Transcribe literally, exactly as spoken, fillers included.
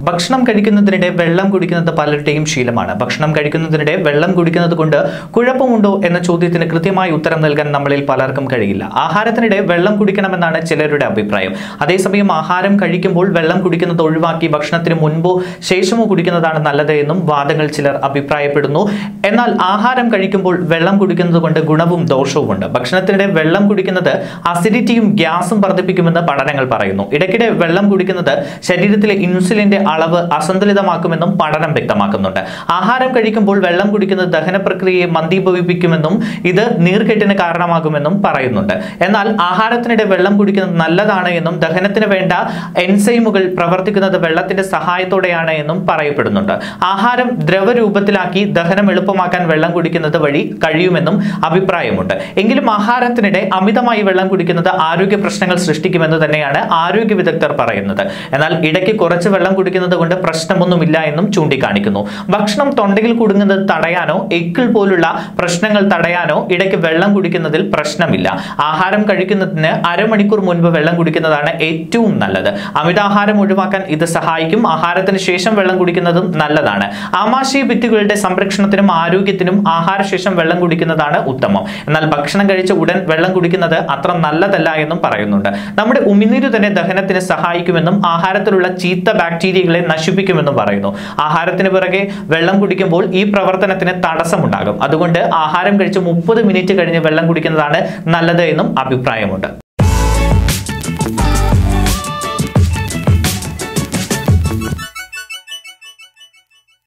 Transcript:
ഭക്ഷണം കഴിക്കുന്നതിനിടെ വെള്ളം കുടിക്കുന്നത് പലരുടെയും ശീലമാണ്. ഭക്ഷണം കഴിക്കുന്നതിനിടെ വെള്ളം കുടിക്കുന്നത് കൊണ്ട് കുഴപ്പമുണ്ടോ എന്ന ചോദ്യത്തിന് കൃത്യമായി ഉത്തരം നൽകാൻ നമ്മളിൽ പലർക്കും കഴിയില്ല. ആഹാരത്തിനിടെ വെള്ളം കുടിക്കണമെന്നാണ് ചിലരുടെ അഭിപ്രായം. അതേസമയം ആഹാരം കഴിക്കുമ്പോൾ വെള്ളം കുടിക്കുന്നത് ഒഴിവാക്കി ഭക്ഷണത്തിന് മുൻപോ ശേഷമോ കുടിക്കുന്നതാണ് നല്ലത് എന്നും വാദങ്ങൾ ചിലർ അഭിപ്രായപ്പെടുന്നു. എന്നാൽ ആഹാരം കഴിക്കുമ്പോൾ വെള്ളം കുടിക്കുന്നത് കൊണ്ട് ഗുണവും ദോഷവുമുണ്ട്. ഭക്ഷണത്തിനിടെ വെള്ളം കുടിക്കുന്നത് അസിഡിറ്റിയും ഗ്യാസും വർദ്ധിപ്പിക്കുമെന്ന് പഠനങ്ങൾ പറയുന്നു. ഇടയ്ക്കിടെ വെള്ളം കുടിക്കുന്നത് ശരീരത്തിലെ ഇൻസുലിന്റെ അളവ് അസന്തുലിതമാക്കുമെന്നും പഠനം വ്യക്തമാക്കുന്നുണ്ട്. ആഹാരം കഴിക്കുമ്പോൾ വെള്ളം കുടിക്കുന്നത് ദഹന പ്രക്രിയയെ മന്ദീഭവിപ്പിക്കുമെന്നും ഇത് നീർക്കെട്ടിന് കാരണമാകുമെന്നും പറയുന്നുണ്ട്. എന്നാൽ ആഹാരത്തിനിടെ വെള്ളം കുടിക്കുന്നത് നല്ലതാണ് എന്നും ദഹനത്തിന് വേണ്ട എൻസൈമുകൾ പ്രവർത്തിക്കുന്നത് വെള്ളത്തിന്റെ സഹായത്തോടെയാണ് എന്നും പറയപ്പെടുന്നുണ്ട്. ആഹാരം ദ്രവരൂപത്തിലാക്കി ദഹനം എളുപ്പമാക്കാൻ വെള്ളം കുടിക്കുന്നത് വഴി കഴിയുമെന്നും അഭിപ്രായമുണ്ട്. എങ്കിലും ആഹാരത്തിനിടെ അമിതമായി വെള്ളം കുടിക്കുന്നത് ആരോഗ്യ പ്രശ്നങ്ങൾ സൃഷ്ടിക്കുമെന്ന് തന്നെയാണ് ആരോഗ്യ വിദഗ്ധർ പറയുന്നത്. എന്നാൽ ഇടയ്ക്ക് കുറച്ച് വെള്ളം കുടിക്കുന്നത് കൊണ്ട് പ്രശ്നമൊന്നുമില്ല എന്നും ചൂണ്ടിക്കാണിക്കുന്നു. ഭക്ഷണം തൊണ്ടയിൽ കുടുങ്ങുന്നത് തടയാനോ എക്കിൾ പോലുള്ള പ്രശ്നങ്ങൾ തടയാനോ ഇടയ്ക്ക് വെള്ളം കുടിക്കുന്നതിൽ പ്രശ്നമില്ല. ആഹാരം കഴിക്കുന്നതിന് അരമണിക്കൂർ മുൻപ് വെള്ളം കുടിക്കുന്നതാണ് ഏറ്റവും നല്ലത്. അമിതാഹാരം ഒഴിവാക്കാൻ ഇത് സഹായിക്കും. ആഹാരത്തിന് ശേഷം വെള്ളം കുടിക്കുന്നതും നല്ലതാണ്. ആമാശയ ഭിത്തികളുടെ സംരക്ഷണത്തിനും ആരോഗ്യത്തിനും ആഹാരശേഷം വെള്ളം കുടിക്കുന്നതാണ് ഉത്തമം. എന്നാൽ ഭക്ഷണം കഴിച്ച ഉടൻ വെള്ളം കുടിക്കുന്നത് അത്ര നല്ലതല്ല എന്നും പറയുന്നുണ്ട്. നമ്മുടെ ഉമിനീര് തന്നെ ദഹനത്തിന് സഹായിക്കുമെന്നും ആഹാരത്തിലുള്ള ചീത്ത ബാക്ടീരിയകളെ നശിപ്പിക്കുമെന്നും പറയുന്നു. ആഹാരത്തിന് പിറകെ വെള്ളം കുടിക്കുമ്പോൾ ഈ പ്രവർത്തനത്തിന് തടസ്സമുണ്ടാകും. അതുകൊണ്ട് ആഹാരം കഴിച്ച് മുപ്പത് മിനിറ്റ് കഴിഞ്ഞ് വെള്ളം കുടിക്കുന്നതാണ് നല്ലത് എന്നും അഭിപ്രായമുണ്ട്.